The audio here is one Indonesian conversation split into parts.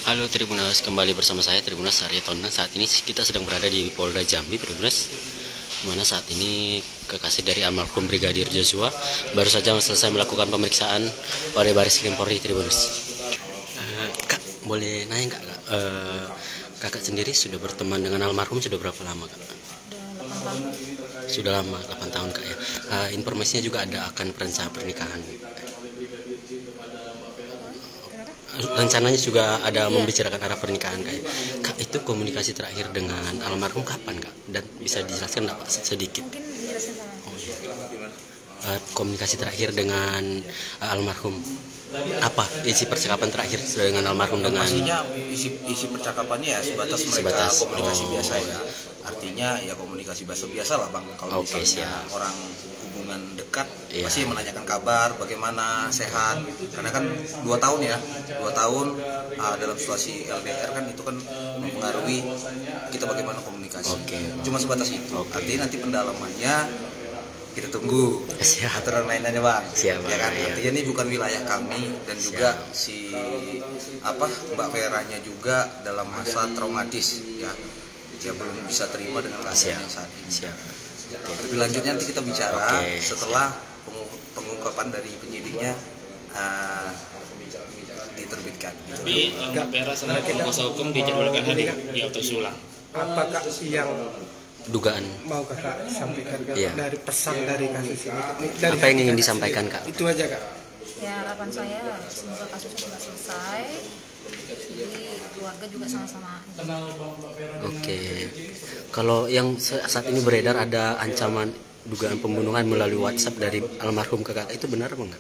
Halo Tribunas, kembali bersama saya Tribunas Arya Tonang. Saat ini kita sedang berada di Polda Jambi, Tribunas, mana saat ini kekasih dari almarhum Brigadir Joshua baru saja selesai melakukan pemeriksaan oleh Baris Krim Polri, Tribunas. Kak, boleh nanya Kak, kakak sendiri sudah berteman dengan almarhum sudah berapa lama Kak? Sudah lama, 8 tahun Kak ya. Informasinya juga ada akan perencanaan pernikahan. Rencananya juga ada membicarakan arah pernikahan Kak. Kak, itu komunikasi terakhir dengan almarhum kapan Kak? Dan bisa dijelaskan nggak Pak sedikit? Mungkin dijelasin sama. Komunikasi terakhir dengan almarhum apa isi percakapan terakhir dengan almarhum dengan pastinya isi percakapannya ya sebatas mereka komunikasi biasa ya, artinya ya komunikasi biasa lah Bang. Kalau misalnya orang hubungan dekat pasti menanyakan kabar bagaimana, sehat, karena kan 2 tahun ya, 2 tahun dalam situasi LDR kan itu kan mempengaruhi kita bagaimana komunikasi. Cuma sebatas itu. Artinya nanti pendalamannya kita tunggu aturan lainnya Bang. Ya kan, artinya ini bukan wilayah kami, dan juga si Mbak Veranya juga dalam masa traumatis ya, dia belum bisa terima dengan keadaan saat ini. Lebih lanjutnya nanti kita bicara setelah pengungkapan dari penyidiknya diterbitkan. Tapi Mbak Vera sama kuasa hukum dijadwalkan hadir di otopsi ulang. Apakah yang dugaan mau kakak sampaikan dari pesan dari kasus ini? Dari apa yang ingin disampaikan Kak? Itu aja Kak. Ya, harapan saya semoga kasusnya sudah selesai, jadi keluarga juga sama-sama. Kalau yang saat ini beredar ada ancaman dugaan pembunuhan melalui WhatsApp dari almarhum ke kakak, itu benar apa enggak?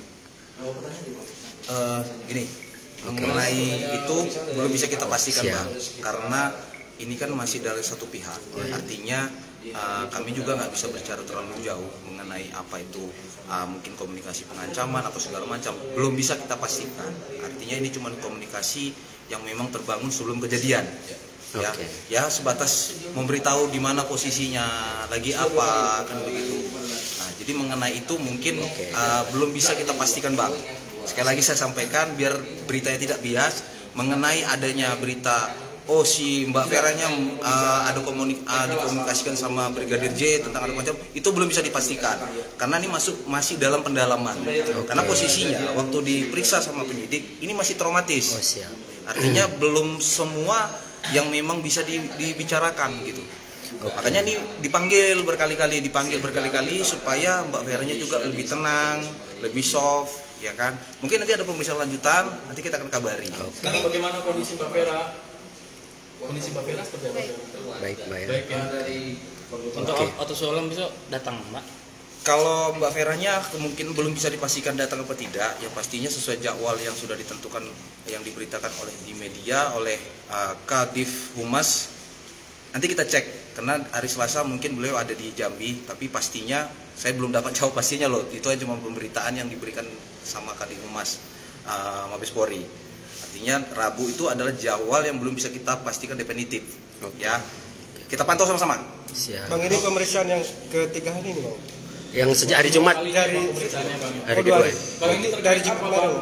Gini, mengenai itu belum bisa kita pastikan Bang, karena ini kan masih dari satu pihak. Artinya kami juga nggak bisa bicara terlalu jauh mengenai apa itu mungkin komunikasi pengancaman atau segala macam, belum bisa kita pastikan. Artinya ini cuma komunikasi yang memang terbangun sebelum kejadian. Ya sebatas memberitahu di mana posisinya, lagi apa, kan begitu. Nah, jadi mengenai itu mungkin belum bisa kita pastikan Bang. Sekali lagi saya sampaikan biar beritanya tidak bias, mengenai adanya berita si Mbak Veranya dikomunikasikan sama Brigadir J tentang ada macam, itu belum bisa dipastikan karena ini masih dalam pendalaman. Karena posisinya waktu diperiksa sama penyidik ini masih traumatis. Artinya belum semua yang memang bisa dibicarakan gitu. Makanya ini dipanggil berkali-kali supaya Mbak Veranya juga lebih tenang, lebih soft, ya kan. Mungkin nanti ada pemeriksaan lanjutan, nanti kita akan kabari. Sekarang bagaimana kondisi Mbak Vera? Kondisi Mbak Vera seperti apa? Baik ya. Untuk otopsi ulang besok datang Mbak? Kalau Mbak Veranya mungkin belum bisa dipastikan datang apa tidak, ya pastinya sesuai jadwal yang sudah ditentukan, yang diberitakan oleh di media oleh Kadif Humas. Nanti kita cek, karena hari Selasa mungkin beliau ada di Jambi, tapi pastinya saya belum dapat jawab pastinya loh. Itu cuma pemberitaan yang diberikan sama Kadif Humas Mabes Polri. Artinya Rabu itu adalah jadwal yang belum bisa kita pastikan definitif. Ya, kita pantau sama-sama. Bang, ini pemeriksaan yang ketiga hari ini Bang? Yang sejak hari Jumat dari hari kedua. Kalau ini dari Jumat baru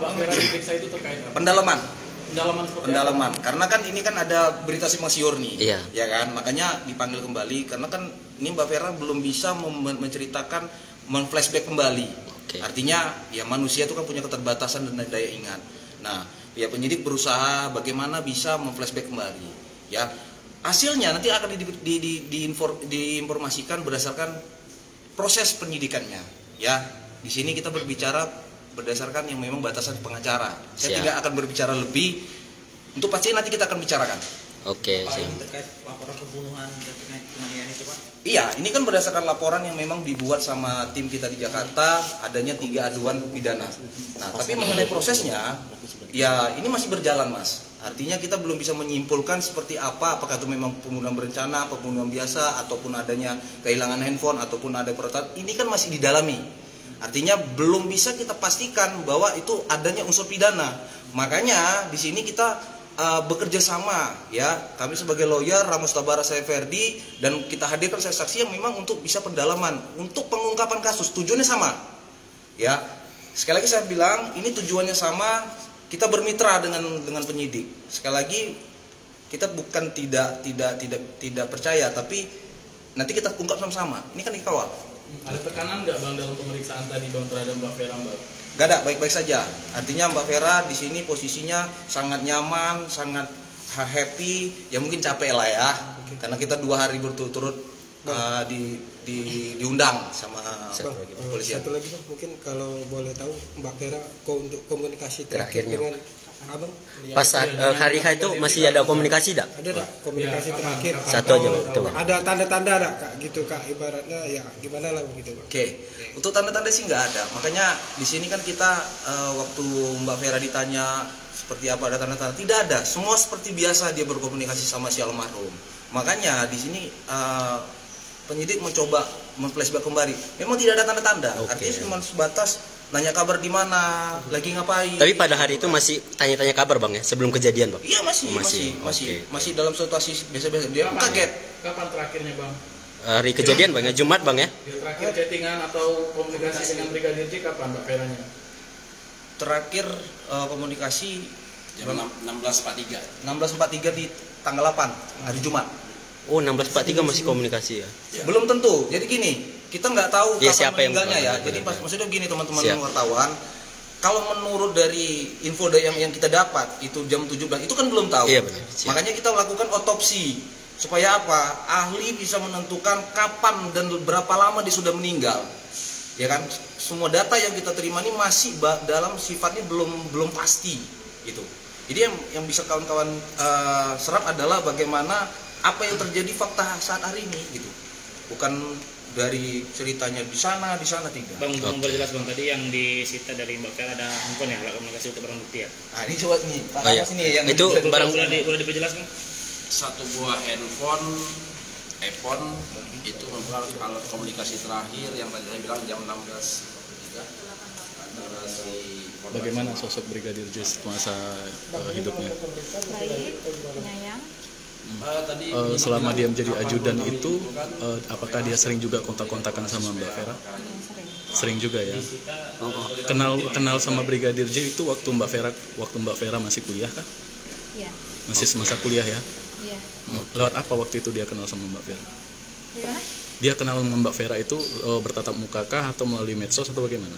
pendalaman karena kan ini kan ada berita simpang siur nih, ya kan, makanya dipanggil kembali karena kan ini Mbak Vera belum bisa menceritakan, flashback kembali. Artinya ya manusia itu kan punya keterbatasan dan daya ingat. Nah, ya penyidik berusaha bagaimana bisa flashback kembali. Ya, hasilnya nanti akan diinformasikan berdasarkan proses penyidikannya. Ya, di sini kita berbicara berdasarkan yang memang batasan pengacara. Saya tidak akan berbicara lebih. Untuk pasti nanti kita akan bicarakan. Terkait laporan pembunuhan terkait penganiayaan itu Pak? Iya, ini kan berdasarkan laporan yang memang dibuat sama tim kita di Jakarta, adanya 3 aduan pidana. Nah, tapi mengenai prosesnya, ya ini masih berjalan Mas. Artinya kita belum bisa menyimpulkan seperti apa, apakah itu memang pembunuhan berencana, pembunuhan biasa, ataupun adanya kehilangan handphone, ataupun ada peretasan. Ini kan masih didalami. Artinya belum bisa kita pastikan bahwa itu adanya unsur pidana. Makanya di sini kita bekerja sama, ya, kami sebagai lawyer Ramos Tabara, saya Ferdi, dan kita hadirkan saya saksi yang memang untuk bisa pendalaman, untuk pengungkapan kasus. Tujuannya sama, ya. Sekali lagi saya bilang, ini tujuannya sama, kita bermitra dengan penyidik. Sekali lagi kita bukan tidak percaya, tapi nanti kita ungkap sama-sama. Ini kan dikawal. Ada tekanan nggak Bang dalam pemeriksaan tadi Bang terhadap Mbak Vera, Mbak? Gak ada, baik-baik saja. Artinya Mbak Vera di sini posisinya sangat nyaman, sangat happy. Ya mungkin capek lah ya, karena kita 2 hari berturut-turut diundang sama polisi. Satu lagi Bang, mungkin kalau boleh tahu Mbak Vera untuk komunikasi Terakhirnya. dengan Abang Pas hari H itu masih ada komunikasi tak? ada tak komunikasi terakhir? Satu aja Bang, itu Bang. Ada tanda-tanda tak Kak gitu Kak, ibaratnya ya gimana lah gitu Bang. Oke, untuk tanda-tanda sih nggak ada. Makanya di sini kan kita waktu Mbak Vera ditanya seperti apa ada tanda-tanda, tidak ada. Semua seperti biasa dia berkomunikasi sama si almarhum. Makanya di sini penyidik mencoba memflashback kembali. Memang tidak ada tanda-tanda. Artinya cuma sebatas nanya kabar di mana, lagi ngapain. Tapi pada hari itu masih tanya-tanya kabar Bang ya, sebelum kejadian Bang? Iya masih dalam situasi biasa-biasa. Dia kaget. Kapan terakhirnya Bang? Hari kejadian Bang ya, Jumat Bang ya? Terakhir chattingan atau komunikasi dengan Brigadir J kapan Mbak Veranya? Terakhir komunikasi jam 16.43. 16.43 di tanggal 8 hari Jumat. Oh 16.43 masih komunikasi ya? Belum tentu. Jadi gini, kita nggak tahu Ya, kapan siapa yang meninggalnya ya. Jadi pas maksudnya gini teman-teman wartawan, kalau menurut dari info yang kita dapat itu jam 17 itu kan belum tahu. Iya, benar. Siap. Makanya kita lakukan otopsi supaya apa? Ahli bisa menentukan kapan dan berapa lama dia sudah meninggal. Ya kan? Semua data yang kita terima ini masih dalam sifatnya belum pasti gitu. Jadi yang bisa kawan-kawan serap adalah bagaimana apa yang terjadi fakta saat hari ini gitu. Bukan dari ceritanya di sana tidak. Bang, untuk memperjelas Bang, tadi yang disita dari Mbak Vera ada handphone ya, alat komunikasi untuk barang bukti ya? Nah ini coba nih, Pak sini yang itu barang boleh diperjelas Bang? 1 buah handphone, iPhone itu merupakan alat komunikasi terakhir yang tadi saya bilang jam 16.03 antara si Bagaimana sosok Brigadir J masa hidupnya? Baik, penyayang. Selama dia menjadi ajudan itu, apakah dia sering juga kontak-kontakan sama Mbak Vera? Sering juga ya. Kenal sama Brigadir J itu waktu Mbak Vera masih kuliah kah? Iya. Masih semasa kuliah ya? Iya. Lewat apa waktu itu dia kenal sama Mbak Vera? Gimana? Dia kenal sama Mbak Vera itu bertatap muka kah atau melalui medsos atau bagaimana?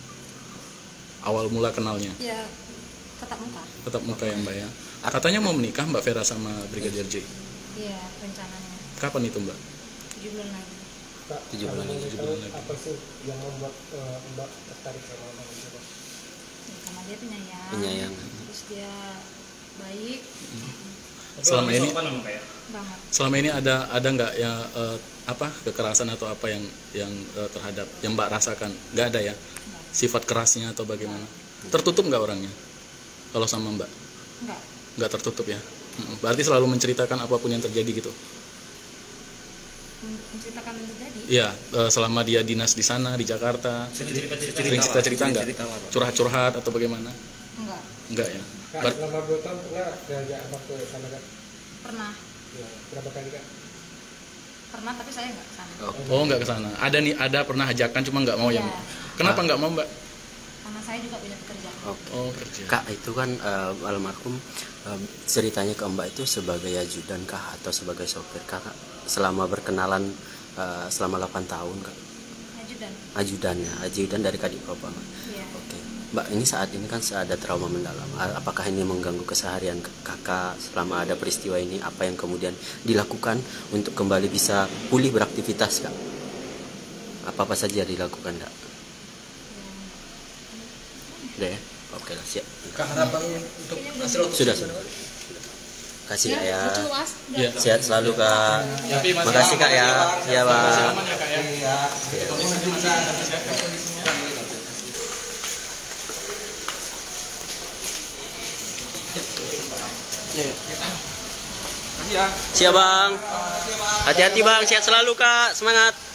Awal mula kenalnya? Ya, tetap muka. Tetap muka ya Mbak ya. Katanya mau menikah Mbak Vera sama Brigadir J. Iya, rencananya. Kapan itu Mbak? 7 bulan lagi. 7 bulan lagi. Apa sih yang membuat Mbak tertarik sama Abang itu Bang? Ya, karena dia penyayang. Penyayang. Terus dia baik Selama ini banget. Selama ini ada nggak ya kekerasan atau apa yang terhadap yang Mbak rasakan? Nggak ada ya? Sifat kerasnya atau bagaimana? Tertutup nggak orangnya? Kalau sama Mbak? Nggak tertutup ya? Berarti selalu menceritakan apapun yang terjadi gitu? Menceritakan yang terjadi? Iya, selama dia dinas di sana, di Jakarta. Sering cerita-cerita nggak? Curhat-curhat atau bagaimana? Enggak ya? Kak, selama 2 tahun pernah diajak Abang ke sana Kak? Pernah. Ya, berapa kali Kak? Pernah, tapi saya nggak kesana. Oh, nggak ke sana. Ada pernah ajakan cuma nggak mau Iya. yang. Kenapa nggak mau Mbak? Karena saya juga punya pekerjaan. Oh, kerja. Kak itu kan almarhum ceritanya ke Mbak itu sebagai ajudan kah atau sebagai sopir Kak selama berkenalan selama 8 tahun Kak? Ajudan dari Kadif Propam. Iya. Oke. Mbak ini saat ini kan ada trauma mendalam. Apakah ini mengganggu keseharian Kakak selama ada peristiwa ini? Apa yang kemudian dilakukan untuk kembali bisa pulih beraktivitas Kak? Apa saja dilakukan Kak? Udah ya? Oke lah, siap. Kak harapan untuk hasil Sudah. Kasih Kak ya. Ya. Sehat selalu Kak. Makasih Kak ya. Ya Pak. Siap Bang. Hati-hati Bang, sehat selalu Kak. Semangat.